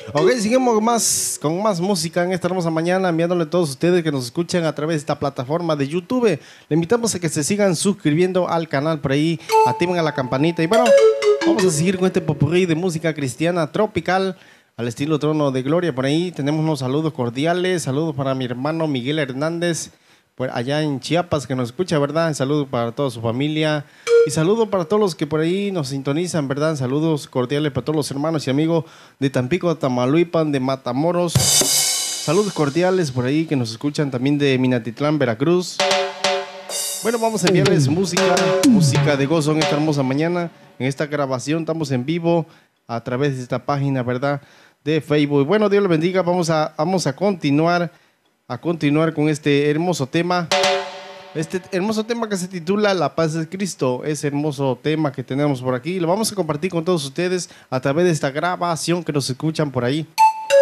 Ok, seguimos con más música en esta hermosa mañana, enviándole a todos ustedes que nos escuchan a través de esta plataforma de YouTube. Le invitamos a que se sigan suscribiendo al canal por ahí, activen a la campanita. Y bueno, vamos a seguir con este popurrí de música cristiana tropical al estilo Trono de Gloria. Por ahí tenemos unos saludos cordiales, saludos para mi hermano Miguel Hernández, pues allá en Chiapas, que nos escucha, ¿verdad? Saludos para toda su familia. Y saludos para todos los que por ahí nos sintonizan, ¿verdad? Saludos cordiales para todos los hermanos y amigos de Tampico, Tamaulipas, de Matamoros. Saludos cordiales por ahí que nos escuchan también de Minatitlán, Veracruz. Bueno, vamos a enviarles música de gozo en esta hermosa mañana. En esta grabación estamos en vivo a través de esta página, ¿verdad? De Facebook. Bueno, Dios le bendiga. Vamos a continuar con este hermoso tema. Este hermoso tema que se titula La paz de Cristo, ese hermoso tema que tenemos por aquí, lo vamos a compartir con todos ustedes a través de esta grabación que nos escuchan por ahí.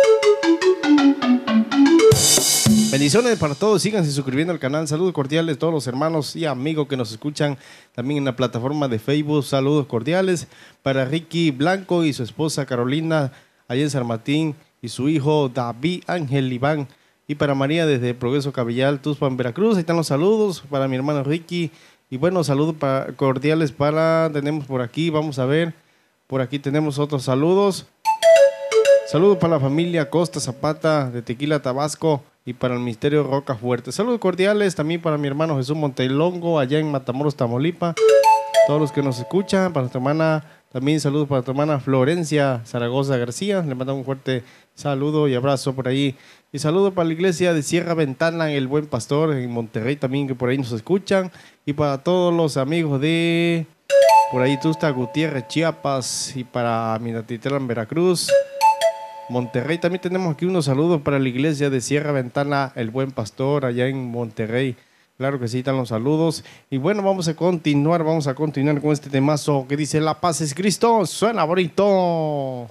Bendiciones para todos, síganse suscribiendo al canal. Saludos cordiales a todos los hermanos y amigos que nos escuchan también en la plataforma de Facebook. Saludos cordiales para Ricky Blanco y su esposa Carolina allá en San Martín y su hijo David Ángel Iván. Y para María desde Progreso Cabellal, Tuxpan, Veracruz. Ahí están los saludos para mi hermano Ricky. Y bueno, saludos cordiales tenemos por aquí, vamos a ver. Por aquí tenemos otros saludos. Saludos para la familia Costa Zapata de Tequila, Tabasco. Y para el Ministerio Roca Fuerte. Saludos cordiales también para mi hermano Jesús Montelongo, allá en Matamoros, Tamaulipas. Todos los que nos escuchan, para tu hermana, también saludos para tu hermana Florencia Zaragoza García. Le mandamos un fuerte saludo y abrazo por ahí. Y saludos para la iglesia de Sierra Ventana, El Buen Pastor, en Monterrey también, que por ahí nos escuchan. Y para todos los amigos de por ahí Tuxtla Gutiérrez, Chiapas. Y para Minatitlán, Veracruz. Monterrey, también tenemos aquí unos saludos para la iglesia de Sierra Ventana, El Buen Pastor, allá en Monterrey. Claro que sí, están los saludos. Y bueno, vamos a continuar con este temazo que dice La paz es Cristo. Suena bonito.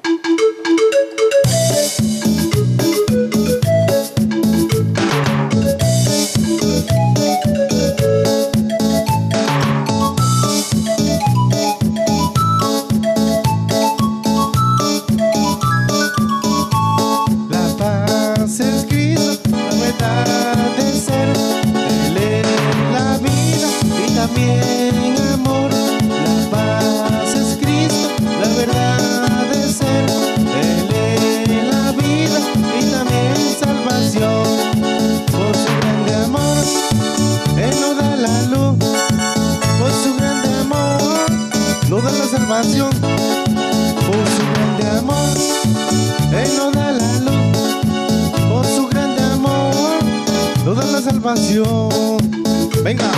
Amor, la paz es Cristo, la verdad es ser. Él es la vida y también salvación. Por su grande amor, Él nos da la luz. Por su grande amor, nos da la salvación. Por su grande amor, Él nos da la luz. Por su grande amor, nos da la salvación. Venga.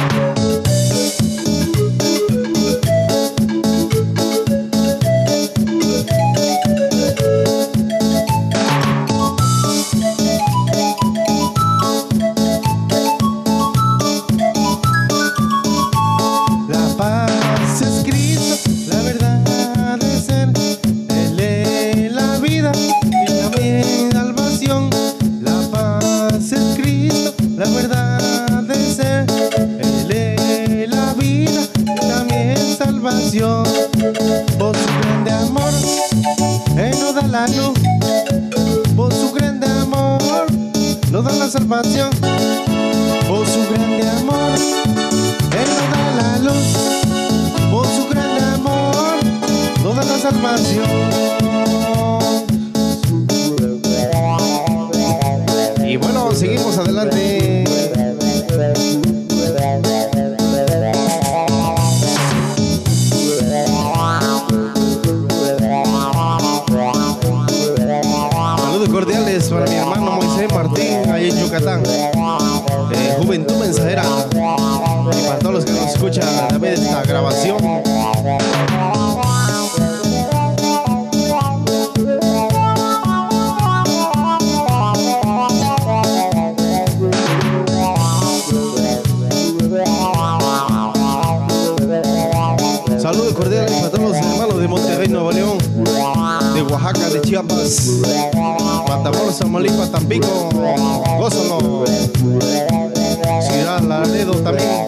Por su grande amor, Él nos da la luz. Por su grande amor, nos da la salvación. Por su grande amor, Él nos da la luz. Por su grande amor, nos da la salvación. Y bueno, seguimos adelante. Cordiales para mi hermano Moisés Martín, ahí en Yucatán, Juventud Mensajera, y para todos los que nos escuchan a través de esta grabación. Saludos cordiales para todos los hermanos de Monterrey, Nuevo León, de Oaxaca, de Chiapas, Matamoros, Tamaulipas, Tampico, Gózalo, Ciudad Laredo también.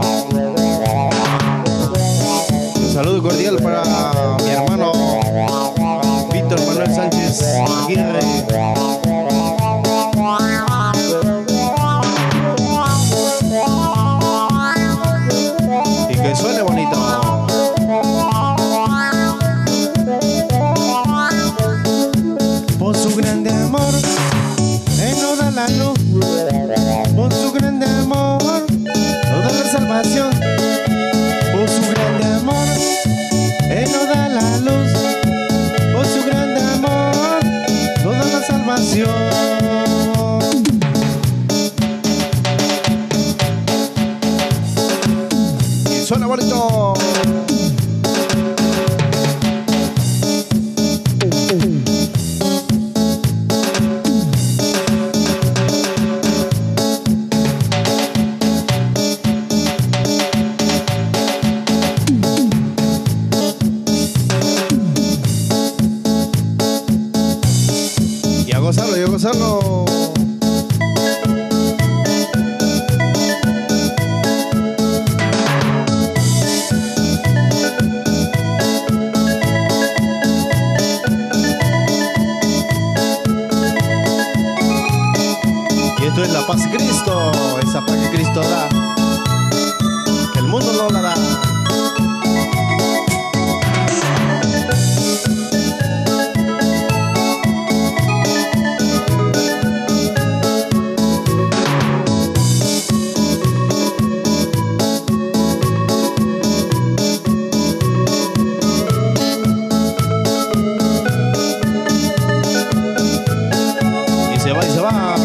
Un saludo cordial para mi hermano Aguirre. Y que suene bonito. Por su grande amor, Él nos da la luz. Por su grande amor, nos da la salvación. Por su grande amor, Él nos da la luz. Por su grande amor, nos da la salvación. Y suena bonito. Y a gozarlo. Y esto es la paz de Cristo, esa paz que Cristo da, que el mundo no la da. Y se va y se va.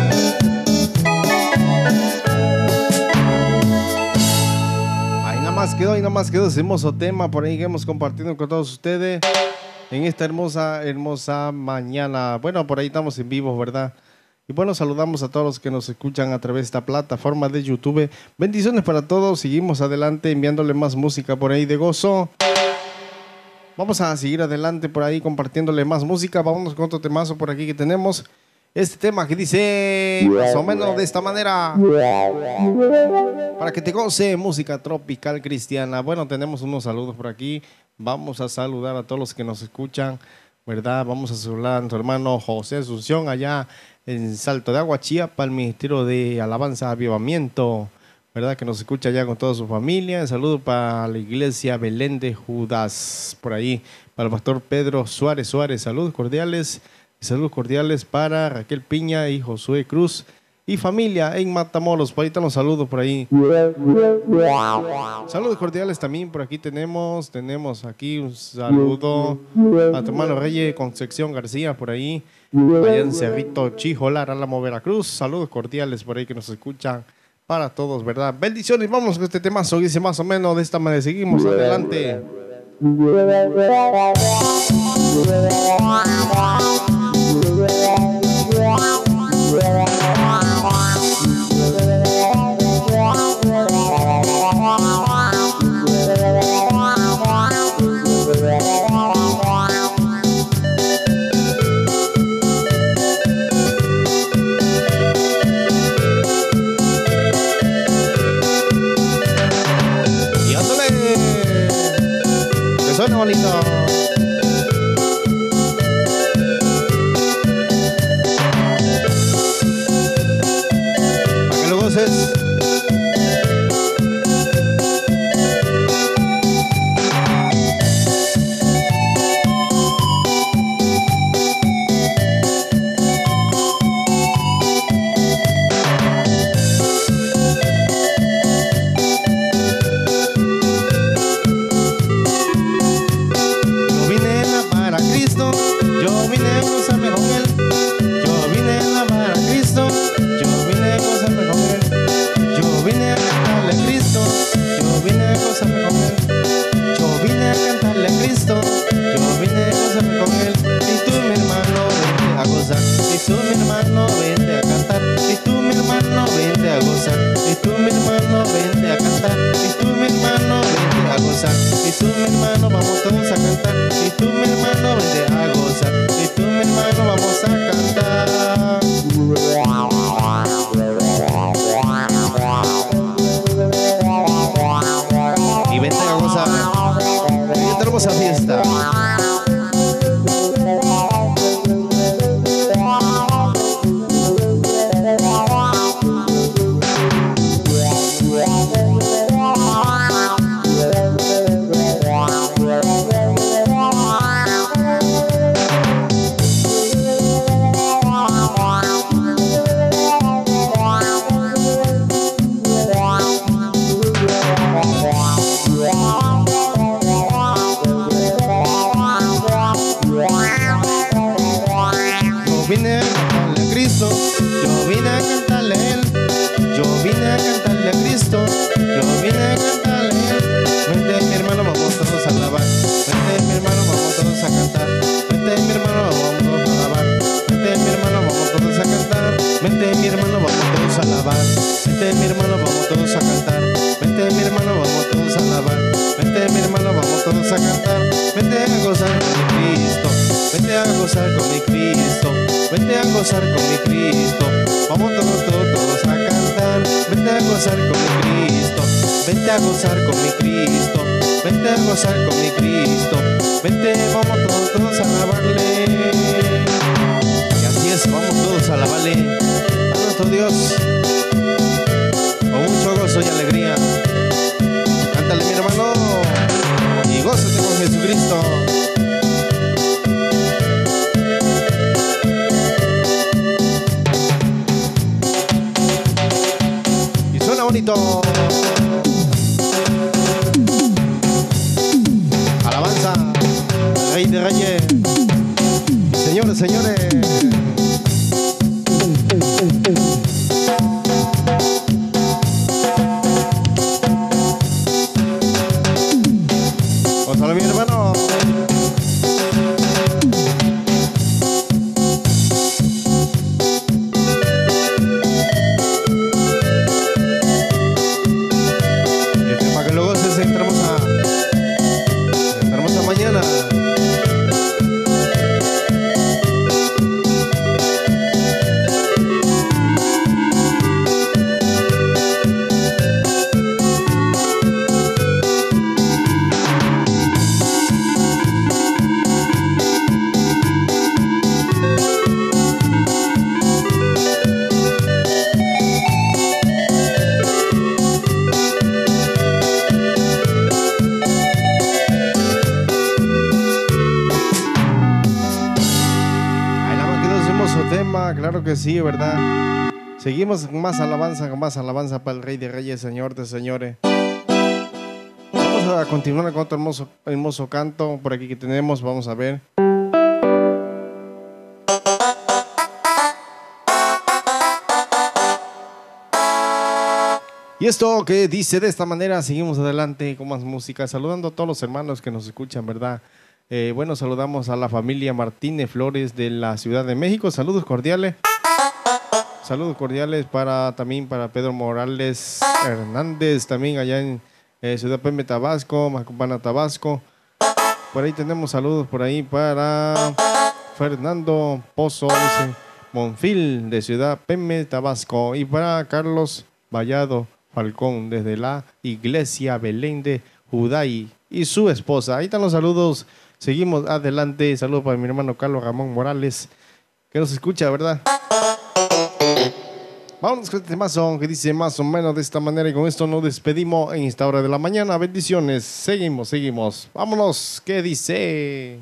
Ahí nada más quedó ese hermoso tema por ahí que hemos compartido con todos ustedes en esta hermosa mañana. Bueno, por ahí estamos en vivo, ¿verdad? Y bueno, saludamos a todos los que nos escuchan a través de esta plataforma de YouTube. Bendiciones para todos. Seguimos adelante enviándole más música por ahí de gozo. Vamos a seguir adelante por ahí compartiéndole más música. Vámonos con otro temazo por aquí que tenemos. Este tema que dice más o menos de esta manera. Para que te goce música tropical cristiana. Bueno, tenemos unos saludos por aquí. Vamos a saludar a todos los que nos escuchan, ¿verdad? Vamos a saludar a nuestro hermano José Asunción allá en Salto de Agua, Chiapas, el Ministerio de Alabanza Avivamiento, ¿verdad? Que nos escucha allá con toda su familia. Un saludo para la iglesia Belén de Judas, por ahí. Para el pastor Pedro Suárez. Saludos cordiales. Saludos cordiales para Raquel Piña y Josué Cruz y familia en Matamoros. Por ahí están los saludos por ahí. Saludos cordiales también por aquí tenemos aquí un saludo a tu hermano Reyes Concepción García por ahí. Allá en Cerrito Chijolar, Álamo, Veracruz. Saludos cordiales por ahí que nos escuchan para todos, ¿verdad? Bendiciones. Vamos con este temazo. Dice más o menos de esta manera. Seguimos adelante. Y ándale, que suena bonito. Para que lo goces. vente a gozar con mi Cristo, vente a gozar con mi Cristo. Vamos todos a cantar, vente a gozar con mi Cristo, vente a gozar con mi Cristo, vente a gozar con mi Cristo, vente, vamos todos a alabarle. Y así es, vamos todos a alabarle a nuestro Dios con mucho gozo y alegría. Cántale, mi hermano, y gózate con Jesucristo. Y suena bonito. Alabanza al Rey de Reyes. Señores, señores. Gózalo, mi hermano. Para que lo goces, entramos a mañana. Claro que sí, ¿verdad? Seguimos con más alabanza para el Rey de Reyes, Señor de Señores. Vamos a continuar con otro hermoso canto por aquí que tenemos, vamos a ver. Y esto que dice de esta manera, seguimos adelante con más música, saludando a todos los hermanos que nos escuchan, ¿verdad? Bueno, saludamos a la familia Martínez Flores de la Ciudad de México. Saludos cordiales. Saludos cordiales también para Pedro Morales Hernández, también allá en Ciudad Peme, Tabasco, Macupana, Tabasco. Por ahí tenemos saludos por ahí para Fernando Pozo Monfil de Ciudad Peme, Tabasco. Y para Carlos Vallado Falcón desde la Iglesia Belén de Juday y su esposa. Ahí están los saludos. Seguimos adelante. Saludos para mi hermano Carlos Ramón Morales, que nos escucha, ¿verdad? Vamos con este temazo que dice más o menos de esta manera. Y con esto nos despedimos en esta hora de la mañana. Bendiciones. Seguimos. Vámonos. ¿Qué dice?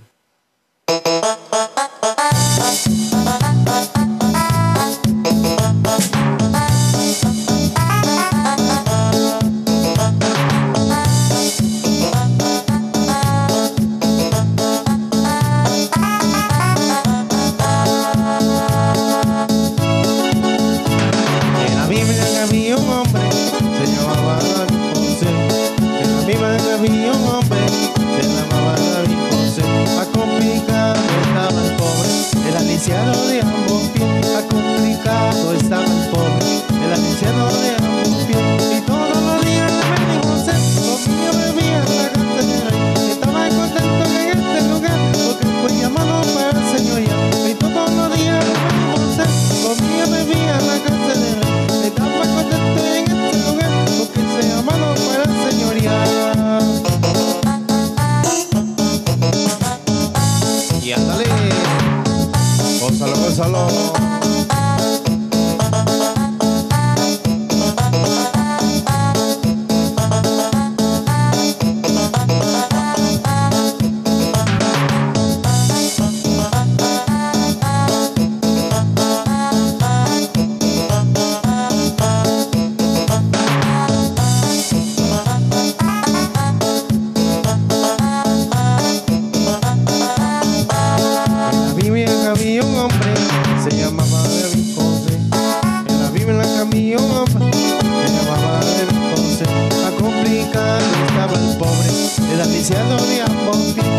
Anciano de ambos pies, acomplicado estaba el pobre, el anciano de ambos pies, y todos los días le bendijo ser, comía, bebía en la casa del rey, estaba contento en este lugar, porque fue llamado para el señoría, y todos los días le bendijo ser, comía, bebía en la casa del rey, estaba contento en este lugar, porque fue llamado para el señoría. Y ándale. Gózalo. De ambos pies,